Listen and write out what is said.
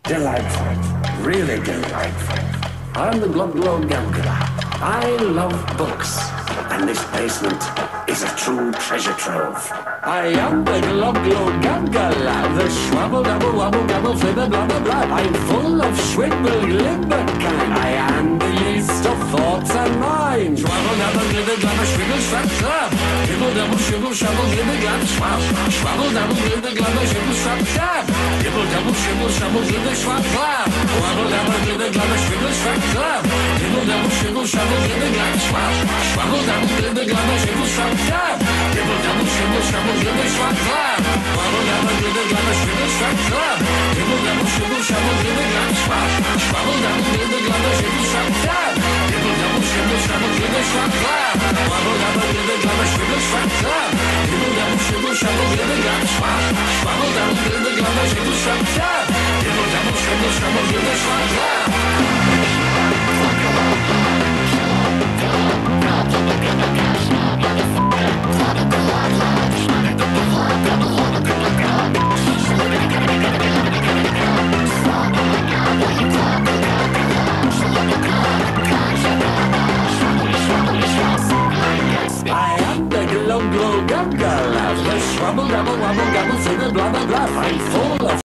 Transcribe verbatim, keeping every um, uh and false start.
Delightful. Really delightful. I'm the Glob Glob Gambler. I love books, and this basement is a true treasure trove. I am the Glob Glob Gambler, the schwabble double wobble gabble flibber blah blah blah. I'm full of schwibble glibber kind. I am the yeast of thoughts and mind. Schwabble double glibber glabber schwibble schwab club. Gibble double schwibble shabble glibber glab schwab. Schwabble double glibber glabber schwibble schwab club. Gibble double schwibble shabble glibber schwab club. Wobble double glibber glabber schwibble schwab club. Gibble double schwibble shabble glibber glab schwab. Schwabble double glibber glabber schwibble schwab club. Gibble double schwibble shabble glibber schwab club. Wobble double glibber glabber schwibble schwab club. Gibble double schwibble shabble glibber glab schwab. Schwabble double glibber glabber schwibble schwab club. Gibble double schwibble shabble glibber schwab club. Wobble double glibber glabber schwibble schwab club. Gibble double schwibble shabble glibber glab schwab. Schwabble double glibber glabber schwibble schwab club. Gibble double schwibble shabble glibber schwab club. I am the glow glow gum gum, the schwabble double wobble gobble figure blah blah blah. I'm full of